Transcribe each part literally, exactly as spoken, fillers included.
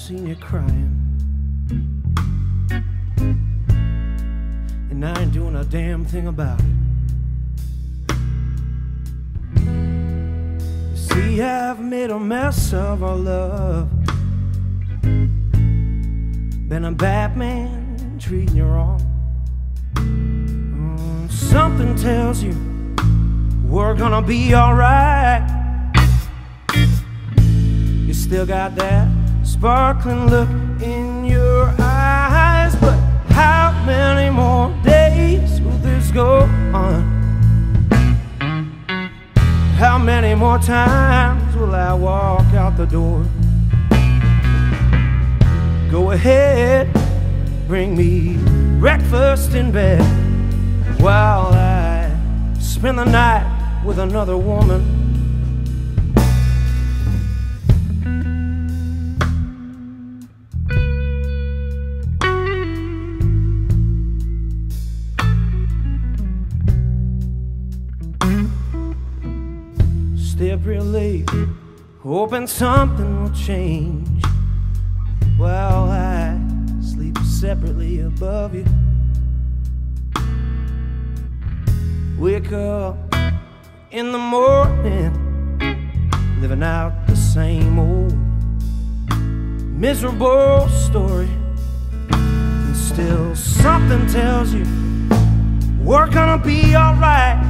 seen you crying, and I ain't doing a damn thing about it. You see, I've made a mess of our love, been a bad man treating you wrong. Mm, something tells you we're gonna be alright. You still got that sparkling look in your eyes, but how many more days will this go on? How many more times will I walk out the door? Go ahead, bring me breakfast in bed while I spend the night with another woman. Stay up real late, hoping something will change while I sleep separately above you. Wake up in the morning, living out the same old miserable story, and still something tells you we're gonna be alright.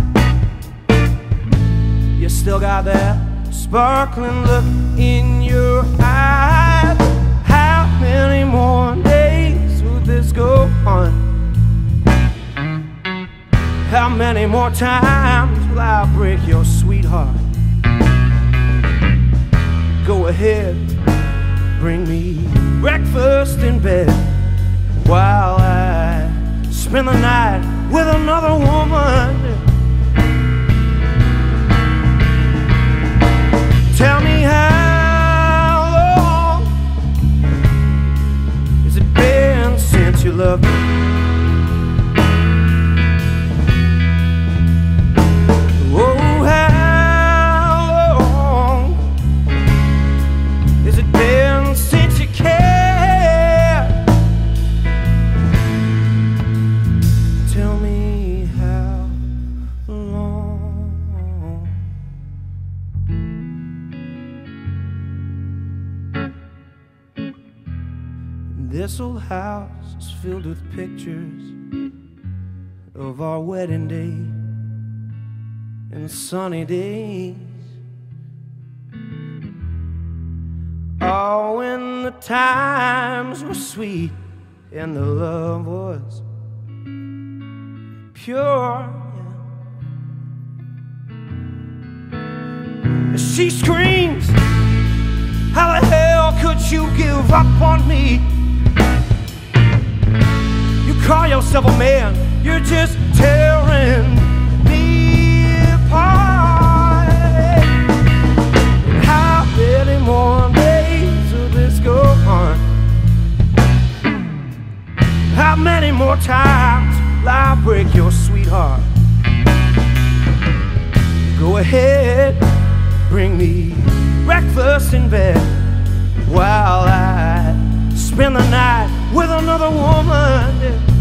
You still got that sparkling look in your eyes. How many more days will this go on? How many more times will I break your sweetheart? Go ahead, bring me breakfast in bed while I spend the night with another woman. Tell me, how long has it been since you loved me? Oh, how long has it been since you cared? Tell me how long. This old house is filled with pictures of our wedding day and sunny days. Oh, when the times were sweet and the love was pure. Yeah. She screams, how the hell could you give up on me? You call yourself a man, you're just tearing me apart. How many more days will this go on? How many more times will I break your sweetheart? Go ahead, bring me breakfast in bed while I spend the night with another woman.